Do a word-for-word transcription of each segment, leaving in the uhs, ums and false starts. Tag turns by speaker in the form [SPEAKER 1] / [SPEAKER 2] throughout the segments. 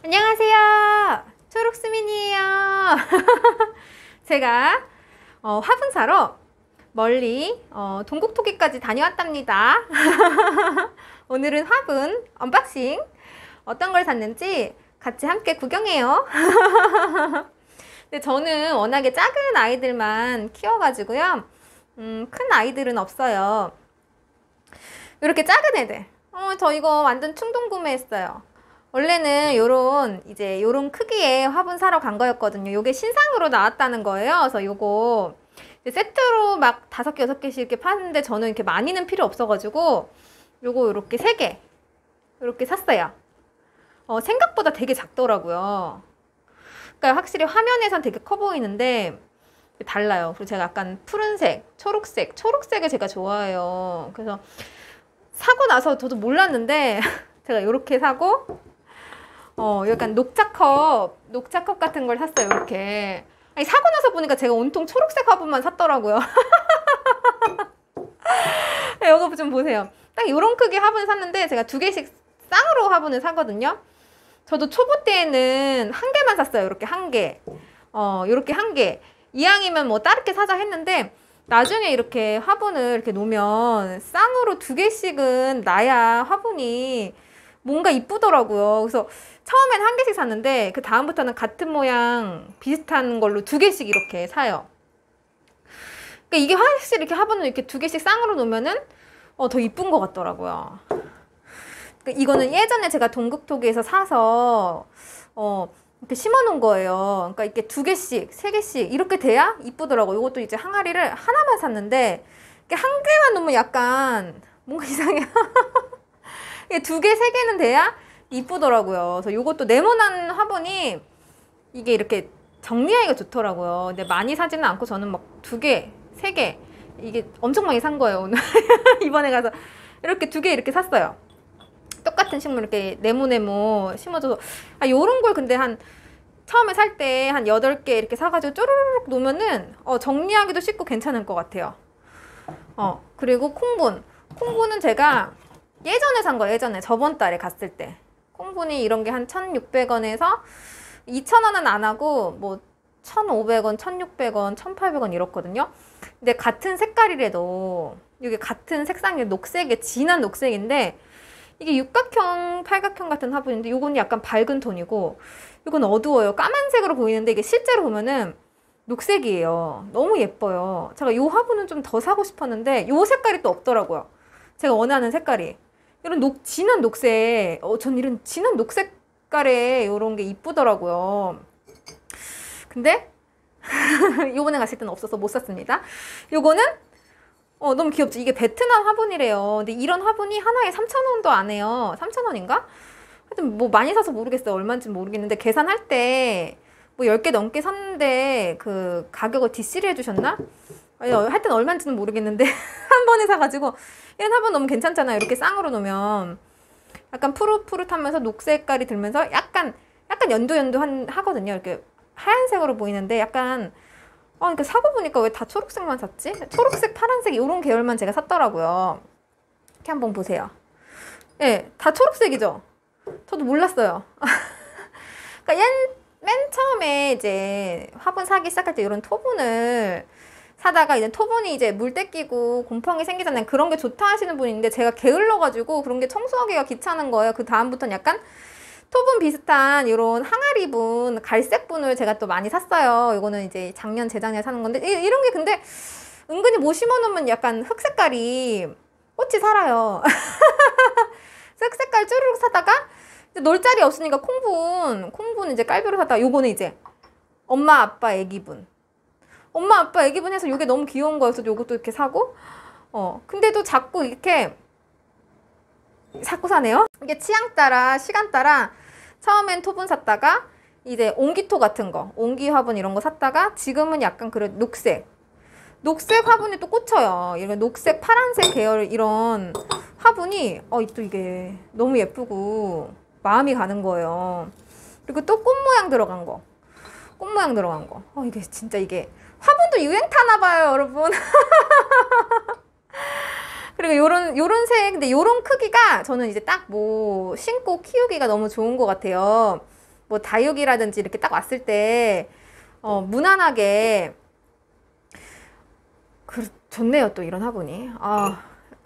[SPEAKER 1] 안녕하세요. 초록스민이에요. 제가 어, 화분 사러 멀리 어, 동국토기까지 다녀왔답니다. 오늘은 화분 언박싱 어떤 걸 샀는지 같이 함께 구경해요. 근데 저는 워낙에 작은 아이들만 키워가지고요. 음, 큰 아이들은 없어요. 이렇게 작은 애들. 어, 저 이거 완전 충동 구매했어요. 원래는 요런 이제 요런 크기의 화분 사러 간 거였거든요. 요게 신상으로 나왔다는 거예요. 그래서 요거 세트로 막 다섯 개 여섯 개씩 이렇게 파는데 저는 이렇게 많이는 필요 없어가지고 요거 요렇게 세 개 요렇게 샀어요. 어, 생각보다 되게 작더라고요. 그러니까 확실히 화면에선 되게 커 보이는데 달라요. 그리고 제가 약간 푸른색, 초록색, 초록색을 제가 좋아해요. 그래서 사고 나서 저도 몰랐는데 제가 이렇게 사고 어 약간 녹차컵, 녹차컵 같은 걸 샀어요. 이렇게. 아니, 사고 나서 보니까 제가 온통 초록색 화분만 샀더라고요. 네, 이거 좀 보세요. 딱 이런 크기 화분 샀는데 제가 두 개씩 쌍으로 화분을 사거든요. 저도 초보 때에는 한 개만 샀어요. 이렇게 한 개. 어, 이렇게 한 개. 이왕이면 뭐 다르게 사자 했는데 나중에 이렇게 화분을 이렇게 놓으면 쌍으로 두 개씩은 놔야 화분이 뭔가 이쁘더라고요. 그래서 처음엔 한 개씩 샀는데 그 다음부터는 같은 모양 비슷한 걸로 두 개씩 이렇게 사요. 그러니까 이게 확실히 이렇게 화분을 이렇게 두 개씩 쌍으로 놓으면은 어, 더 이쁜 것 같더라고요. 그러니까 이거는 예전에 제가 동국토기에서 사서 어, 이렇게 심어 놓은 거예요. 그러니까 이렇게 두 개씩, 세 개씩 이렇게 돼야 이쁘더라고요. 이것도 이제 항아리를 하나만 샀는데 이렇게 한 개만 놓으면 약간 뭔가 이상해요. 두 개, 세 개는 돼야 이쁘더라고요. 그래서 이것도 네모난 화분이 이게 이렇게 정리하기가 좋더라고요. 근데 많이 사지는 않고 저는 막 두 개, 세 개 이게 엄청 많이 산 거예요. 오늘 이번에 가서 이렇게 두 개 이렇게 샀어요. 똑같은 식물 이렇게 네모네모 심어줘서 아 요런 걸 근데 한 처음에 살 때 한 여덟 개 이렇게 사가지고 쪼르륵 놓으면은 어 정리하기도 쉽고 괜찮을 것 같아요. 어 그리고 콩분 콩분은 제가 예전에 산 거예요. 예전에 저번 달에 갔을 때 콩분이 이런 게 한 천육백 원에서 이천 원은 안 하고 뭐 천오백 원, 천육백 원, 천팔백 원 이렇거든요. 근데 같은 색깔이라도 이게 같은 색상의 녹색의 진한 녹색인데 이게 육각형, 팔각형 같은 화분인데 이건 약간 밝은 톤이고 이건 어두워요. 까만색으로 보이는데 이게 실제로 보면은 녹색이에요. 너무 예뻐요. 제가 이 화분은 좀 더 사고 싶었는데 이 색깔이 또 없더라고요. 제가 원하는 색깔이. 이런 녹, 진한 녹색. 어, 전 이런 진한 녹색 색깔에 이런 게 이쁘더라고요. 근데 요번에 갔을 때는 없어서 못 샀습니다. 요거는 어, 너무 귀엽죠? 이게 베트남 화분이래요. 근데 이런 화분이 하나에 삼천 원도 안 해요. 삼천 원인가? 하여튼 뭐 많이 사서 모르겠어요. 얼마인지 모르겠는데 계산할 때 뭐 열 개 넘게 샀는데 그 가격을 디씨를 해주셨나? 아니, 하여튼 얼마인지는 모르겠는데 한 번에 사가지고 이런 화분 너무 괜찮잖아요. 이렇게 쌍으로 놓으면 약간 푸릇푸릇하면서 녹색 색깔이 들면서 약간 약간 연두연두한 하거든요. 이렇게 하얀색으로 보이는데 약간 어, 그러니까 사고 보니까 왜 다 초록색만 샀지? 초록색, 파란색 이런 계열만 제가 샀더라고요. 이렇게 한번 보세요. 예, 네, 다 초록색이죠? 저도 몰랐어요. 그러니까 옛, 맨 처음에 이제 화분 사기 시작할 때 이런 토분을 사다가 이제 토분이 이제 물때 끼고 곰팡이 생기잖아요. 그런 게 좋다 하시는 분이 있는데 제가 게을러가지고 그런 게 청소하기가 귀찮은 거예요. 그 다음부터는 약간 토분 비슷한 이런 항아리분, 갈색분을 제가 또 많이 샀어요. 이거는 이제 작년, 재작년에 사는 건데 이, 이런 게 근데 은근히 못 심어놓으면 약간 흑 색깔이 꽃이 살아요. 흑 색깔 쭈르륵 사다가 이제 놀 자리 없으니까 콩분, 콩분 이제 깔비로 사다가 요거는 이제 엄마, 아빠, 애기분. 엄마, 아빠, 애기분 해서 이게 너무 귀여운 거여서 요것도 이렇게 사고 어 근데도 자꾸 이렇게 자꾸 사네요. 이게 취향 따라, 시간 따라 처음엔 토분 샀다가 이제 옹기토 같은 거, 옹기 화분 이런 거 샀다가 지금은 약간 그래 녹색. 녹색 화분이 또 꽂혀요. 이런 녹색, 파란색 계열 이런 화분이 어, 또 이게 너무 예쁘고 마음이 가는 거예요. 그리고 또 꽃 모양 들어간 거. 꽃 모양 들어간 거. 어, 이게 진짜 이게 화분도 유행 타나 봐요, 여러분. 그리고 요런, 요런 색, 근데 요런 크기가 저는 이제 딱 뭐, 신고 키우기가 너무 좋은 것 같아요. 뭐 다육이라든지 이렇게 딱 왔을 때 어, 무난하게 그, 좋네요. 또 이런 화분이. 아.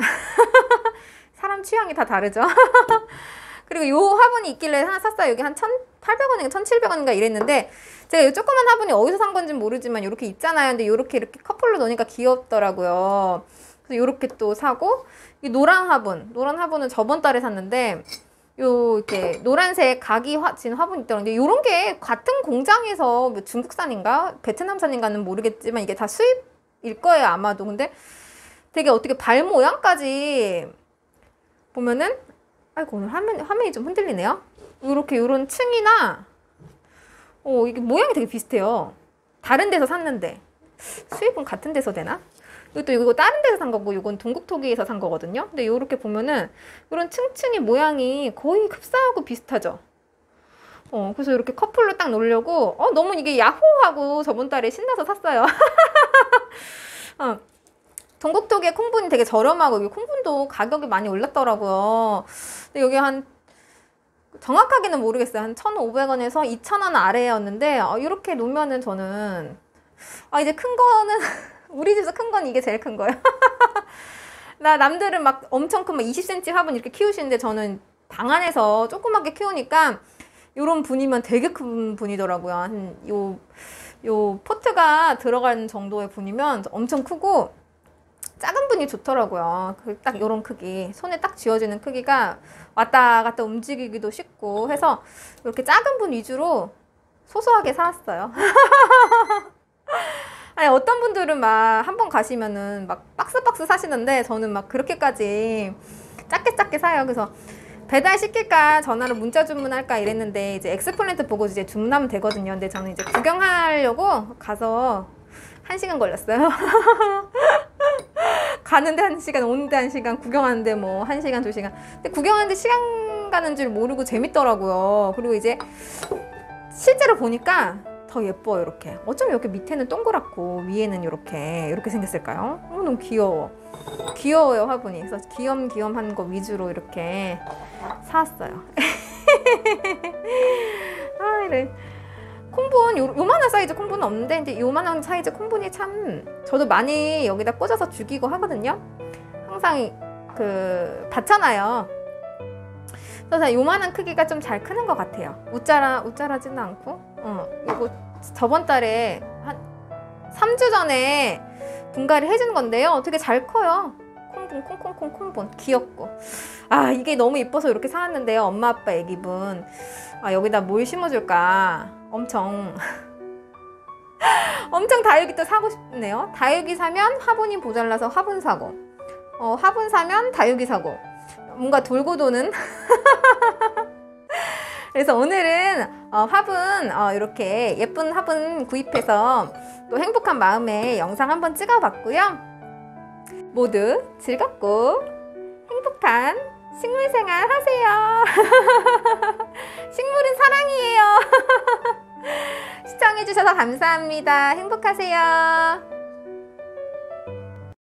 [SPEAKER 1] 사람 취향이 다 다르죠. 그리고 요 화분이 있길래 하나 샀어요. 여기 한 천팔백 원인가 천칠백 원인가 이랬는데 제가 이 조그만 화분이 어디서 산 건지 모르지만 이렇게 있잖아요. 근데 이렇게 이렇게 커플로 놓으니까 귀엽더라고요. 그래서 이렇게 또 사고, 이 노란 화분, 노란 화분은 저번 달에 샀는데 요 이렇게 노란색 각이 화, 진 화분 있더라고요. 요런 게 같은 공장에서 뭐 중국산인가 베트남산인가는 모르겠지만 이게 다 수입일 거예요 아마도. 근데 되게 어떻게 발 모양까지 보면은, 아이고 오늘 화면, 화면이 좀 흔들리네요. 요렇게 요런 층이나 어 이게 모양이 되게 비슷해요. 다른 데서 샀는데 수입은 같은 데서 되나? 이것도 이거 다른 데서 산 거고 이건 동국토기에서 산 거거든요. 근데 요렇게 보면은 이런 층층이 모양이 거의 흡사하고 비슷하죠. 어 그래서 이렇게 커플로 딱 놓으려고 어 너무 이게 야호하고 저번 달에 신나서 샀어요. 어. 동국토기의 콩분이 되게 저렴하고 여기 콩분도 가격이 많이 올랐더라고요. 근데 여기 한 정확하게는 모르겠어요. 한 천오백 원에서 이천 원 아래였는데 어, 이렇게 놓으면은 저는 아 이제 큰 거는 우리 집에서 큰 건 이게 제일 큰 거예요. 나 남들은 막 엄청 큰 막 이십 센티미터 화분 이렇게 키우시는데 저는 방 안에서 조그맣게 키우니까 요런 분이면 되게 큰 분이더라고요. 한 요, 요 포트가 들어가는 정도의 분이면 엄청 크고 작은 분이 좋더라고요. 그 딱 요런 크기, 손에 딱 쥐어지는 크기가 왔다 갔다 움직이기도 쉽고 해서 이렇게 작은 분 위주로 소소하게 사왔어요. 아니 어떤 분들은 막 한 번 가시면은 막 박스 박스 사시는데 저는 막 그렇게까지 작게 작게 사요. 그래서 배달 시킬까 전화로 문자 주문할까 이랬는데 이제 엑스플랜트 보고 이제 주문하면 되거든요. 근데 저는 이제 구경하려고 가서 한 시간 걸렸어요. 가는데 한 시간, 오는데 한 시간, 구경하는데 뭐 한 시간, 두 시간. 근데 구경하는데 시간 가는 줄 모르고 재밌더라고요. 그리고 이제 실제로 보니까 더 예뻐요. 이렇게 어쩜 이렇게 밑에는 동그랗고 위에는 이렇게 이렇게 생겼을까요? 어, 너무 귀여워. 귀여워요 화분이. 그래서 귀염귀염한 거 위주로 이렇게 사왔어요. 아 이래. 콩분, 요, 요만한 사이즈 콩분은 없는데 근데 요만한 사이즈 콩분이 참 저도 많이 여기다 꽂아서 죽이고 하거든요. 항상 그 받잖아요. 그래서 요만한 크기가 좀 잘 크는 것 같아요. 우짜라, 우짜라지는 않고. 어, 이거 저번 달에 한 삼 주 전에 분갈이 해준 건데요. 되게 잘 커요. 콩분, 콩콩콩 콩분. 귀엽고. 아, 이게 너무 이뻐서 이렇게 사왔는데요. 엄마, 아빠, 애기분. 아, 여기다 뭘 심어줄까? 엄청. 엄청 다육이 또 사고 싶네요. 다육이 사면 화분이 모자라서 화분 사고. 어, 화분 사면 다육이 사고. 뭔가 돌고 도는. 그래서 오늘은 어, 화분 어, 이렇게 예쁜 화분 구입해서 또 행복한 마음에 영상 한번 찍어봤고요. 모두 즐겁고 행복한 식물생활 하세요. 식물은 사랑이에요. 시청해주셔서 감사합니다. 행복하세요.